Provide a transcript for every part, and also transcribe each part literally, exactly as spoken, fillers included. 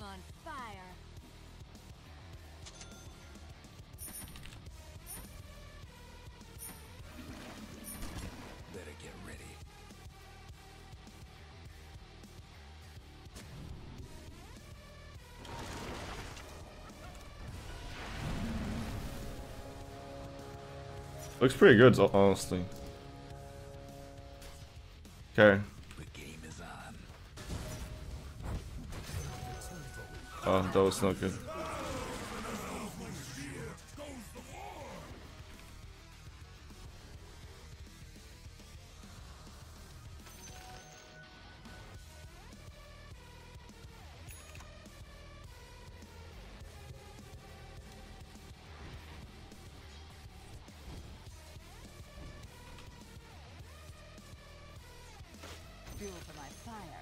on fire. Better get ready. Looks pretty good, honestly. Okay. The game is on. Oh, that was not good. Fuel for my fire.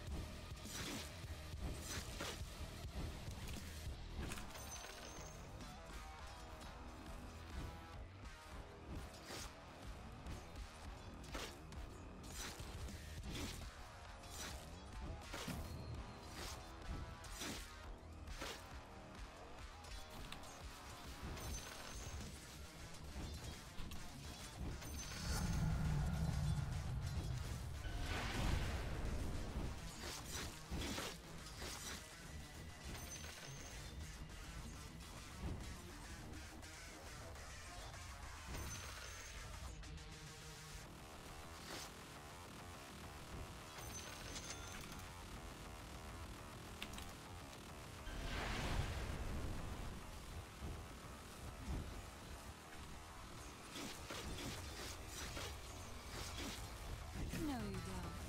No, you don't.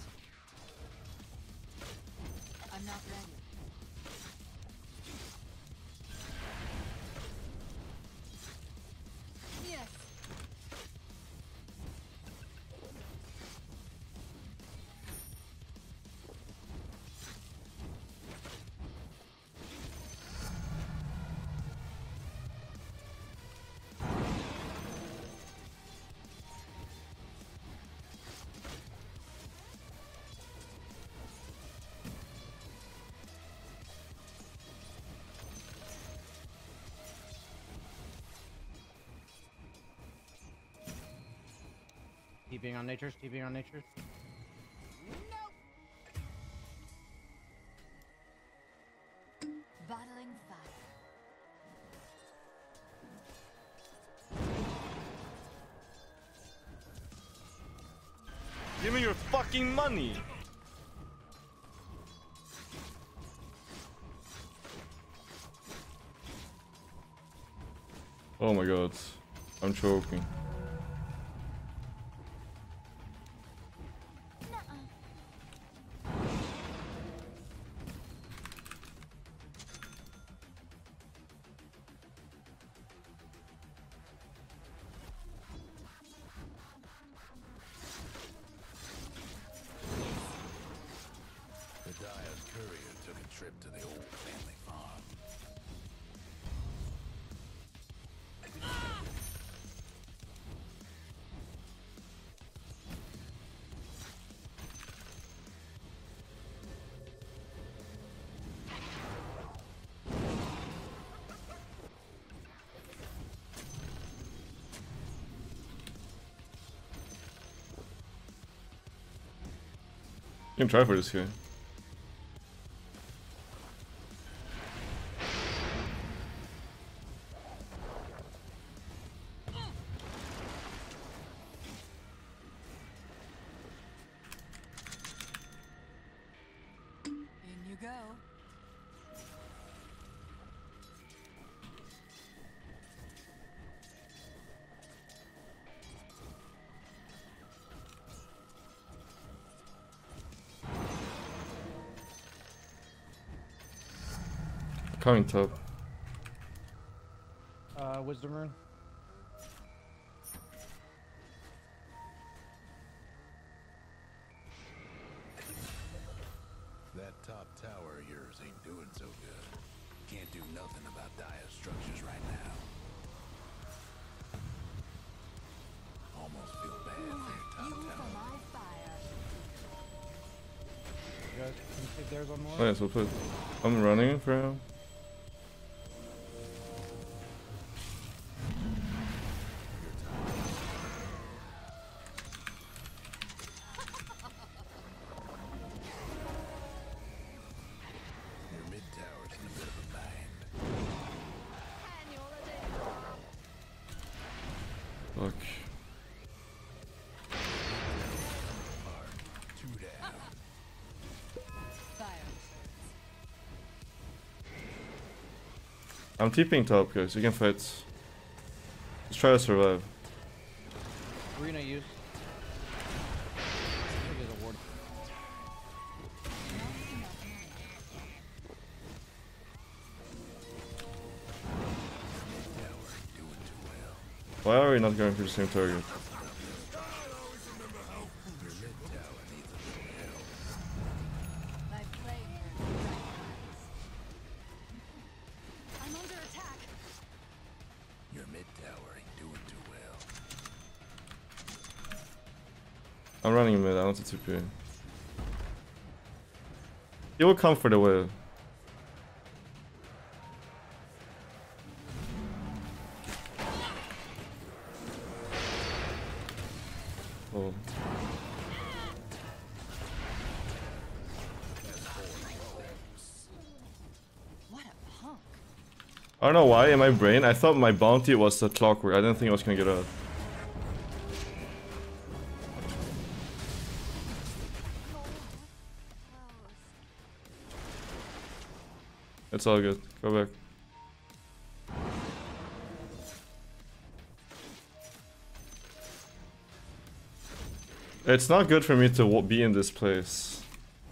I'm not ready. Yes. TPing on natures, TPing on natures. Bottling fire. Give me your fucking money! Oh my god, I'm choking. The Dyer's courier took a trip to the old family farm. You can try for this guy. In you go. Coming top. Uh, wisdom rune. That top tower of yours ain't doing so good. Can't do nothing about Dyer's structures right now. Almost feel bad for your top Fuel for tower. my fire. You guys can if there's one more. Oh yes, we'll put. I'm running for him. Your mid tower's in a bit of a bind. Fuck. Hard. Two down. Fire. I'm TPing top, guys. You can fight. Let's try to survive. Arena use. I think there's a ward. Tower ain't doing too well. Why are we not going for the same target? Your mid tower needs a little help. My flame burns bright. I'm under attack. Your mid tower ain't doing too well. I'm running mid. I want to T P. He will come for the wave. Oh. What a punk. I don't know why in my brain I thought my bounty was the clockwork. I didn't think I was gonna get out. It's all good. Go back. It's not good for me to w be in this place.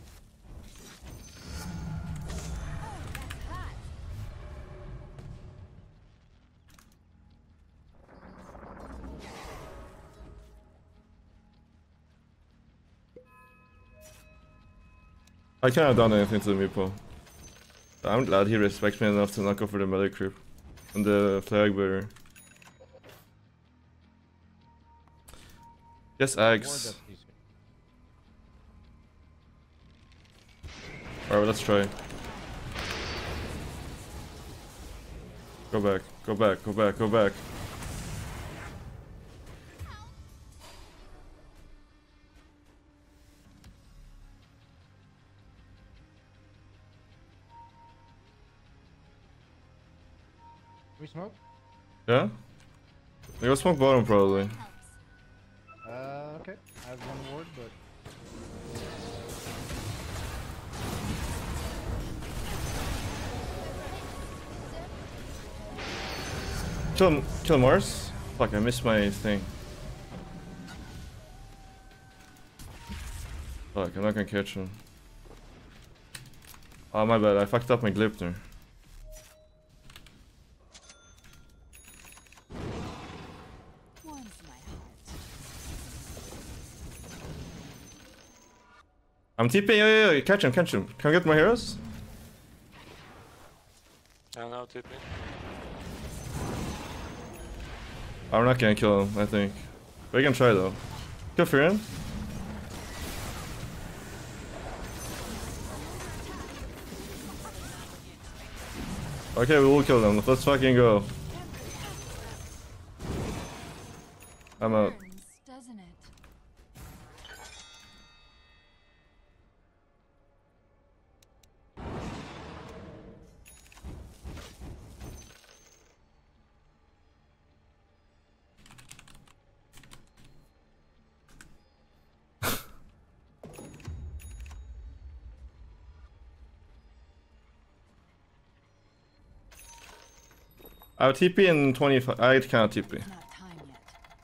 I can't have done anything to the meeple. I'm glad he respects me enough to not go for the melee creep and the flag bearer. Yes, Ward Ags. that's easy. Alright, let's try. Go back, go back, go back, go back. We smoke? Yeah? We go smoke bottom probably. Uh, okay. I have one ward, but Kill, kill Mars? Fuck, I missed my thing. Fuck, I'm not gonna catch him. Oh, my bad, I fucked up my Glipner. Warms my heart. I'm TPing, yo, yo, yo, catch him, catch him. Can I get my heroes? I don't know, T P. I'm not gonna kill him, I think. We can try though. Kill Furin. Okay, we will kill them. Let's fucking go. I'm out. Burns, doesn't it? I have T P in twenty-five. I can't T P. It's not time yet.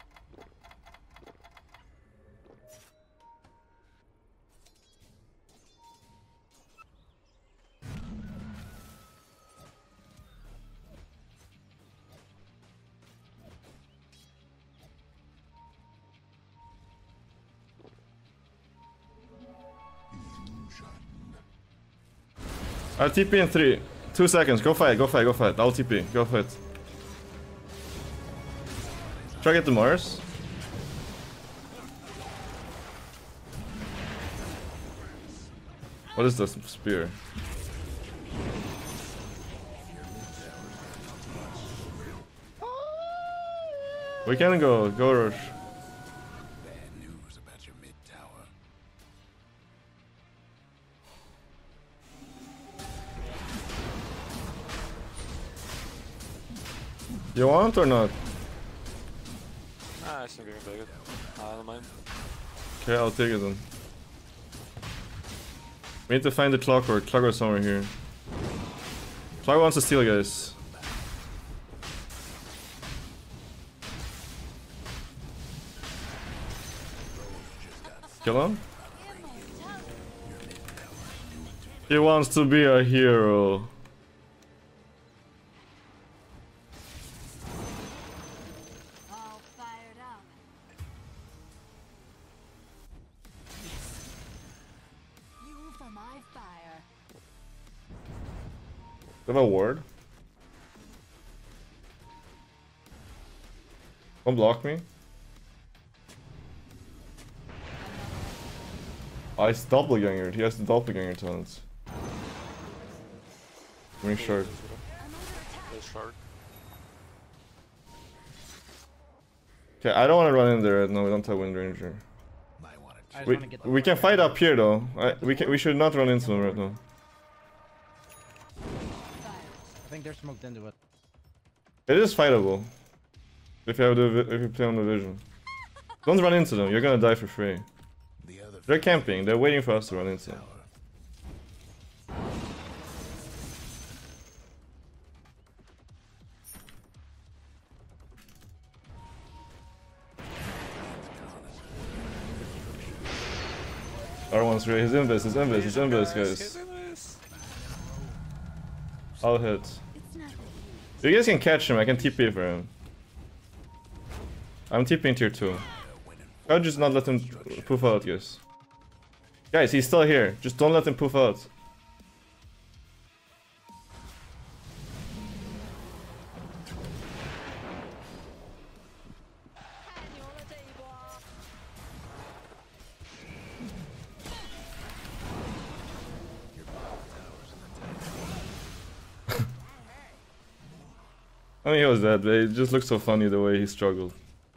I have T P in three. Two seconds. Go fight, go fight, go fight. I'll T P. Go fight. Try to get the Mars. What is this spear? We can go, go rush. Bad news about your mid tower. You want or not? Ah, I think we can take it. I don't mind. Okay, I'll take it then. We need to find the clockwork. Clockwork's somewhere here. Clockwork wants to steal, guys. Kill him? He wants to be a hero. All fired up. Yes. Fuel for my fire. Do you have a ward? Don't block me. I oh, doppelganger. He has the doppelganger talents. Ring shard. Play shard. Okay, I don't want to run in there. No, we don't have Wind Ranger. Might want I to just We, wanna get the we can fight up here though. I, we can. We should not run into them right now. I think they're smoked into it. It is fightable. If you have the vi- if you play on the vision. Don't run into them. You're gonna die for free. the other They're camping. They're waiting for us to run into them. tower. R one's ready. His invis. His invis. His invis, guys. I'll hit. It's not If you guys can catch him, I can T P for him. I'm TPing tier two. I'll just not let him poof out, guys. Guys, he's still here. Just don't let him poof out. I mean, he was dead, but it just looks so funny the way he struggled.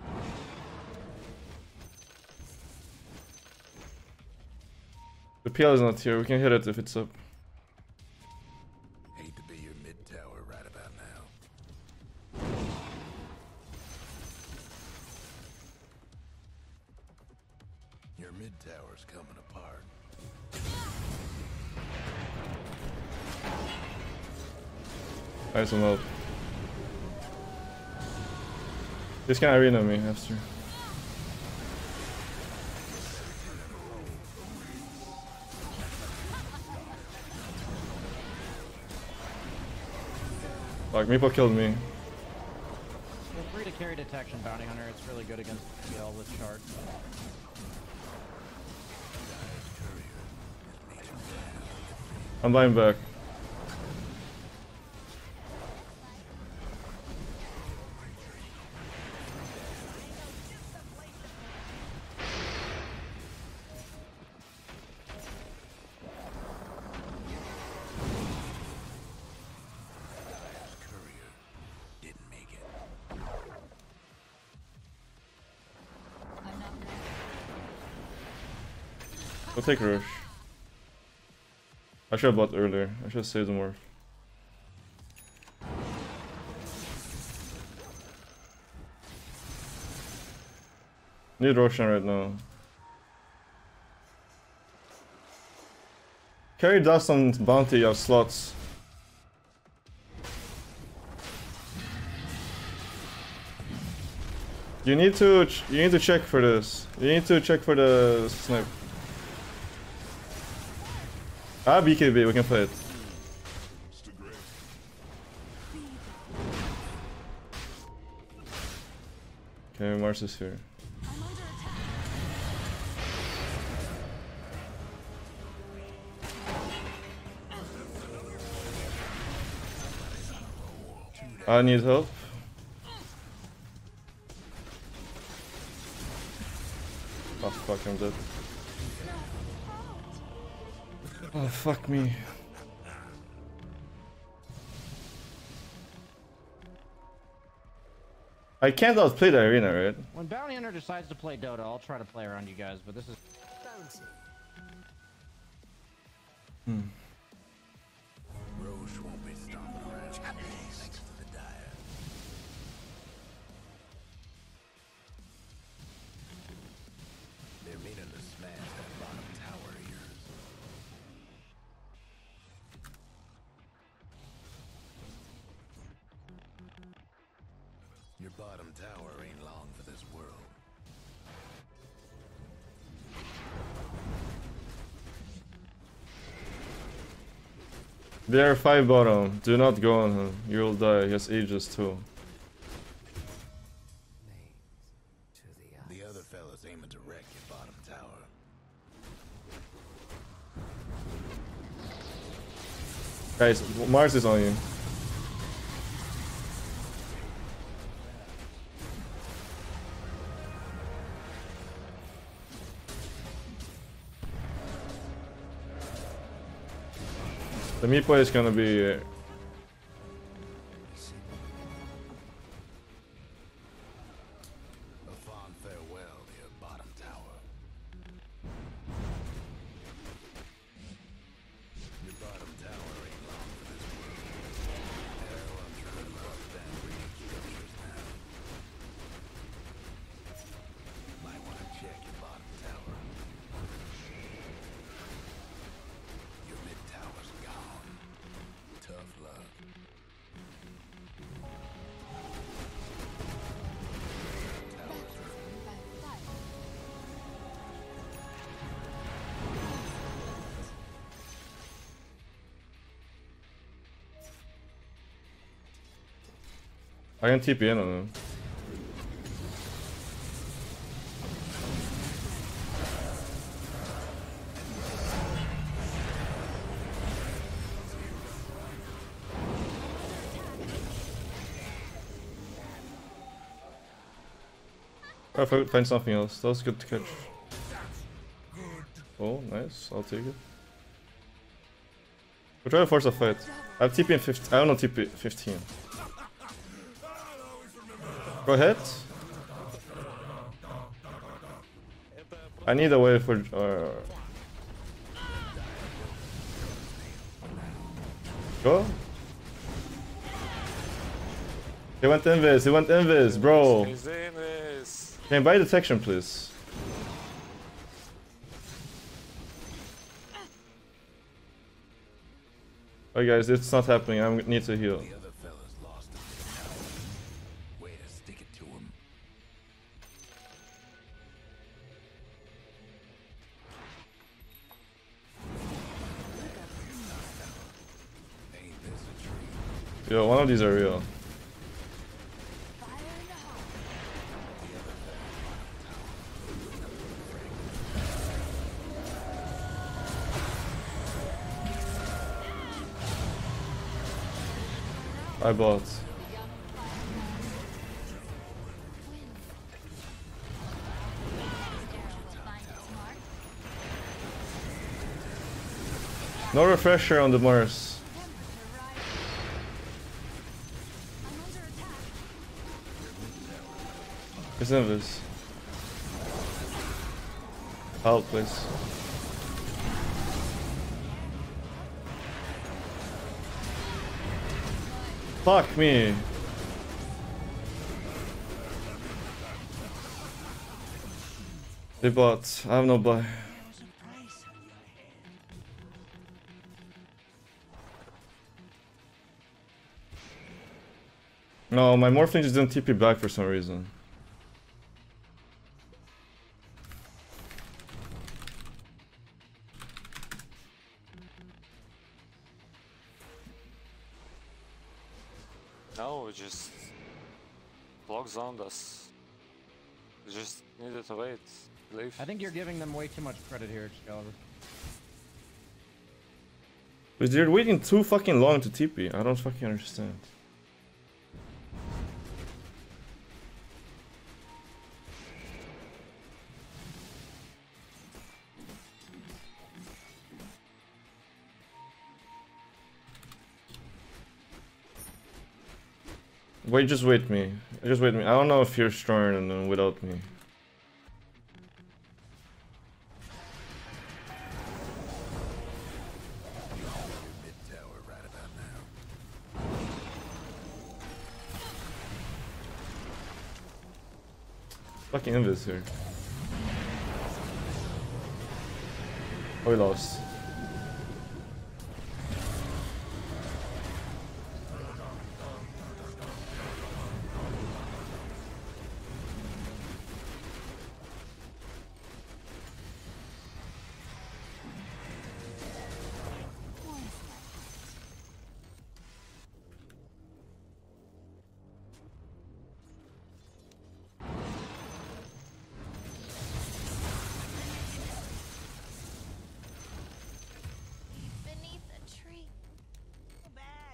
The P L is not here, we can hit it if it's up. Hate to be your mid tower right about now. Your mid tower's coming apart. I need some help. This can arena me after. Fuck, Meeple killed me. Feel free to carry detection, Bounty Hunter. It's really good against P L with shard. I'm buying back. We'll take Rush. I should have bought earlier. I should have saved more. Need Roshan right now. Carry dust on bounty of slots. You need to ch you need to check for this. You need to check for the snipe. Ah, B K B, we can play it. Okay, Mars is here. I need help. Oh fuck, I'm dead. Oh, fuck me. I can't outplay the arena, right? When Bounty Hunter decides to play Dota, I'll try to play around you guys, but this is... Hmm. Roche won't be stomping around thanks to the Dire. They're meaning to smash that bottom tower of yours. Your bottom tower ain't long for this world. There are five bottom. Do not go on him. You'll die. He has ages too. The other fella's aiming to wreck your bottom tower. Guys, Mars is on you. The meatball is gonna be. Uh, A fond farewell to your bottom tower. Your bottom tower ain't long for this world. Hell, I'm trying to bust down reading structures now. Might want to check your bottom tower. Your mid tower's gone. Tough luck. Towers are By fire. I can T P in on him. Oh, if I could find something else, that was good to catch. Oh, nice. I'll take it. We'll try to force a fight. I have T P in fifteen. I don't know T P fifteen. Go ahead. I need a way for. Uh... Go. He went invis. He went invis, bro. He's in this. Can you buy detection, please? Oh, guys, it's not happening. I need to heal. the other fella's lost a big tower. Way to stick it to him. Ain't this a treat? Yo, one of these are real. Fire in the hole. I bought. No refresher on the Mars. It's invis. Help, please. Fuck me. They bought. I have no buy. No, my Morphling just didn't T P back for some reason. No, we just block zoned us. We just needed to wait. Leave. I think you're giving them way too much credit here, Excalibur. But they're waiting too fucking long to T P. I don't fucking understand. Wait, just wait me. Just wait me. I don't know if you're stronger than them without me. Mid tower right about now. Fucking invis here. Oh, we lost. Beneath a tree. So bad.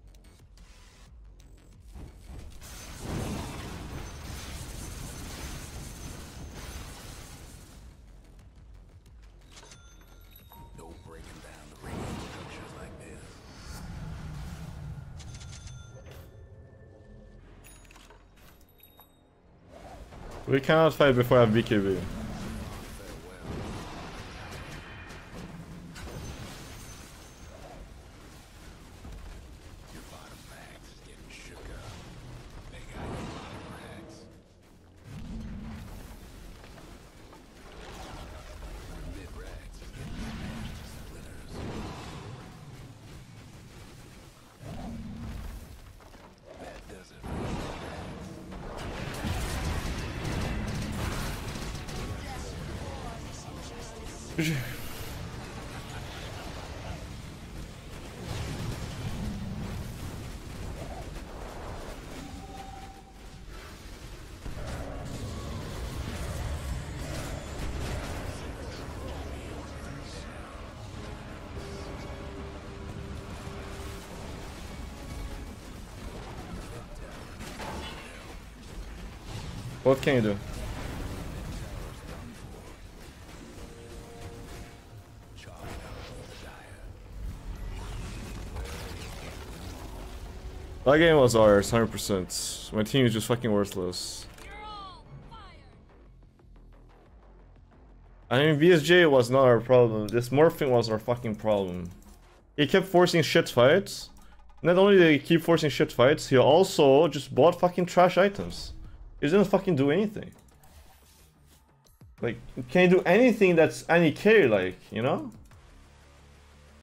No breaking down the radiant structures like this. We cannot fight before I have B K B. Your bottom racks is getting shook up. They got your bottom racks. Your mid racks is getting smashed to splinters. That does it for your racks. What can you do? That game was ours, one hundred percent. My team is just fucking worthless. You're all fired. I mean, B S J was not our problem. This morphing was our fucking problem. He kept forcing shit fights. Not only did he keep forcing shit fights, he also just bought fucking trash items. He didn't fucking do anything. Like, can you do anything that's any carry like, you know?